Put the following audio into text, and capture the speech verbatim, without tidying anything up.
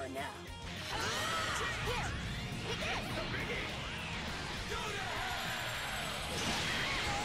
for now. Here! Take this! Go to hell!